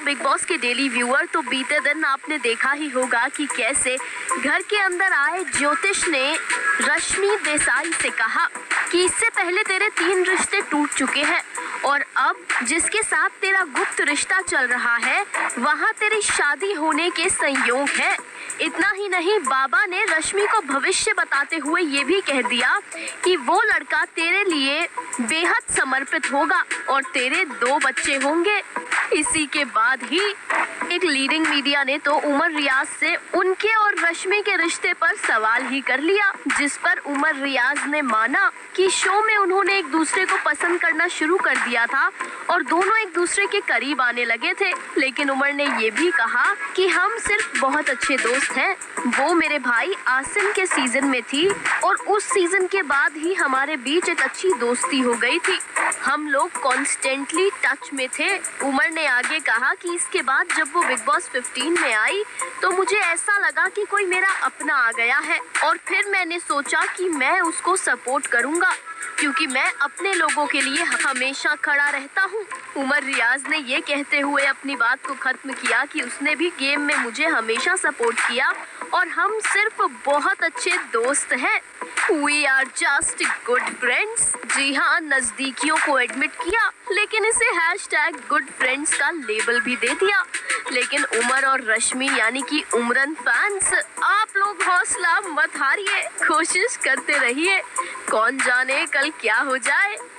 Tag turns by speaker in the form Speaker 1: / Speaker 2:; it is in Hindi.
Speaker 1: बिग बॉस के डेली व्यूअर, तो बीते दिन आपने देखा ही होगा कि कैसे घर के अंदर आए ज्योतिष ने रश्मि देसाई से कहा कि इससे पहले तेरे 3 रिश्ते टूट चुके हैं और अब जिसके साथ तेरा गुप्त रिश्ता चल रहा है वहाँ तेरी शादी होने के संयोग है। इतना ही नहीं, बाबा ने रश्मि को भविष्य बताते हुए ये भी कह दिया कि वो लड़का तेरे लिए बेहद समर्पित होगा और तेरे 2 बच्चे होंगे। इसी के बाद ही एक लीडिंग मीडिया ने तो उमर रियाज से उनके और रश्मि के रिश्ते पर सवाल ही कर लिया, जिस पर उमर रियाज ने माना कि शो में उन्होंने एक दूसरे को पसंद करना शुरू कर दिया था और दोनों एक दूसरे के करीब आने लगे थे। लेकिन उमर ने ये भी कहा कि हम सिर्फ बहुत अच्छे दोस्त हैं। वो मेरे भाई आसिम के सीजन में थी और उस सीजन के बाद ही हमारे बीच एक अच्छी दोस्ती हो गई थी। हम लोग कॉन्स्टेंटली टच में थे। उमर ने आगे कहा कि इसके बाद जब वो बिग बॉस 15 में आई तो मुझे ऐसा लगा कि कोई मेरा अपना आ गया है और फिर मैंने सोचा कि मैं उसको सपोर्ट करूंगा क्योंकि मैं अपने लोगों के लिए हमेशा खड़ा रहता हूँ। उमर रियाज ने ये कहते हुए अपनी बात को खत्म किया कि उसने भी गेम में मुझे हमेशा सपोर्ट किया और हम सिर्फ बहुत अच्छे दोस्त हैं। We are just good friends। जी हाँ, नजदीकियों को एडमिट किया लेकिन इसे #good friends का लेबल भी दे दिया। लेकिन उमर और रश्मि यानी कि उमरन फैंस, आप लोग हौसला मत हारिए, कोशिश करते रहिए। कौन जाने कल क्या हो जाए।